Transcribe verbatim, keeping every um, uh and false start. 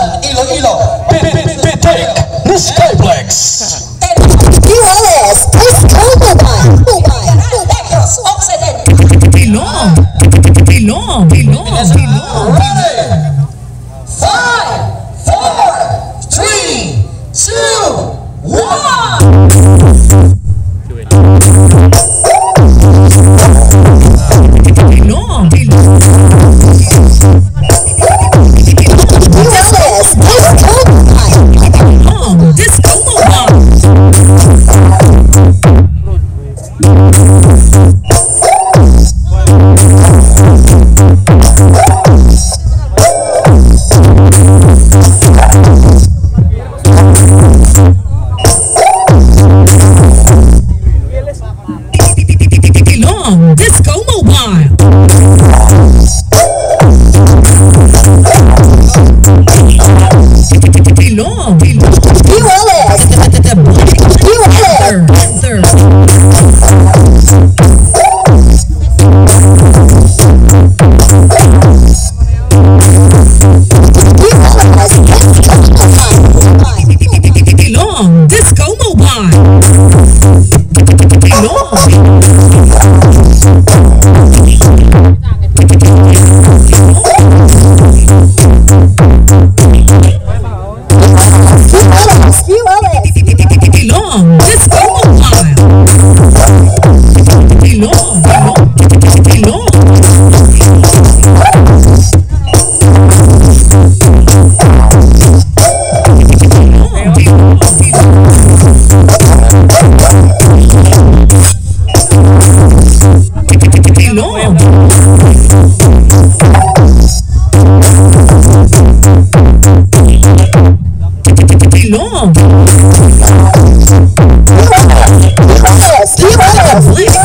Kabataan, Iloilo, Pitik, ni Skyplex. Viewers, please call mobile. Mobile. Negros Occidente. Belong. Belong. Belong. Belong. Ready? Five, four, three, two, one. Belong. Belong. Viewers, please call mobile. Belong. Disco Mobile. Belong. Disco Mobile. Belong. Belong. Viewers, viewers. Answer. Belong. Disco Mobile. Belong. Viewers, viewers. Belong. Disco Mobile. Belong. Belong. Belong. Belong. Belong. Viewers, viewers. Blink.